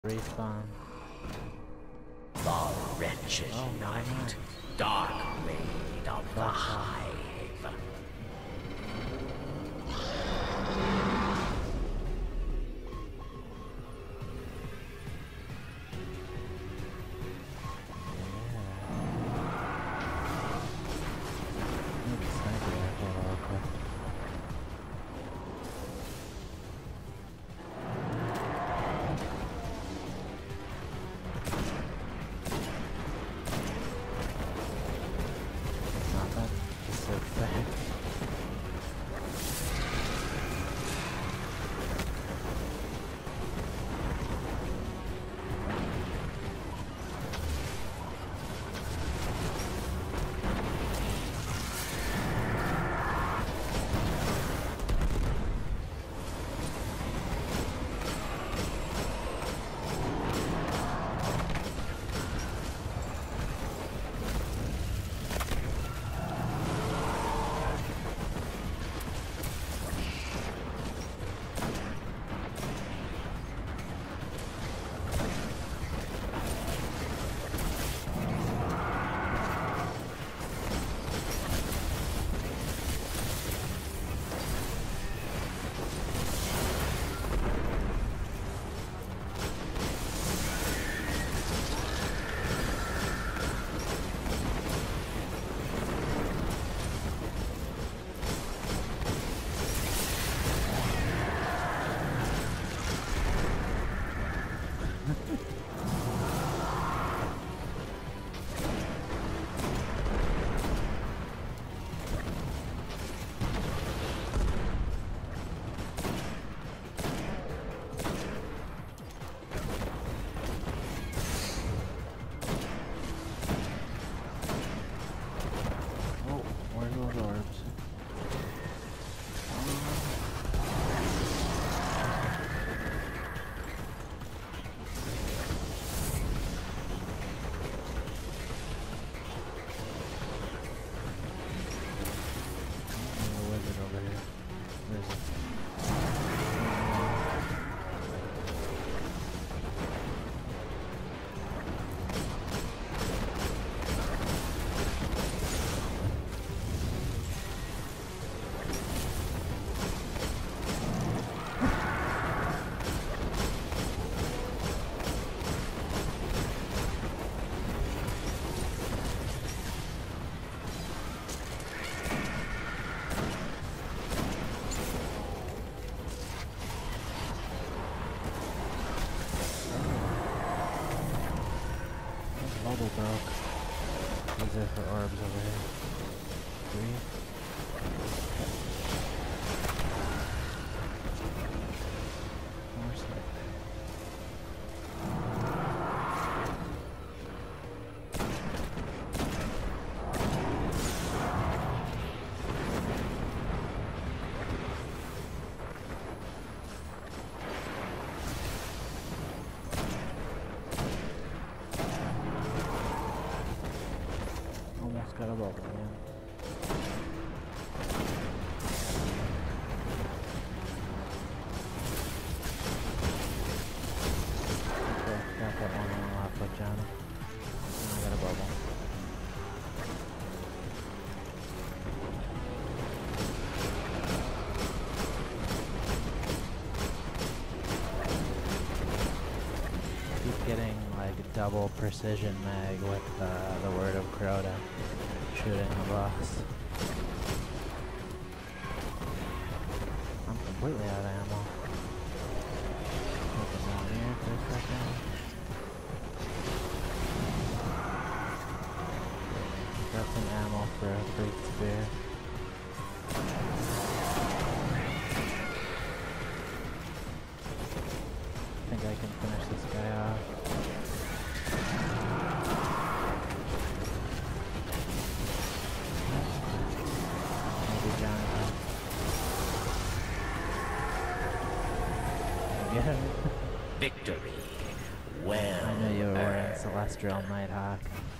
Respawn. The wretched night, dark maid of the hive. Bubble broke. These are for orbs over here. 3. More stuff. Almost got a bubble, man. Okay, got that one on the left foot, Johnny. I got a bubble. Keep getting like double precision mag with the Word of Crota shooting the boss. I'm completely out of ammo. Looking down here for a second. Got some ammo for a big spear. I think I can finish this guy off. Victory. Well I knew you were wearing Celestial Nighthawk.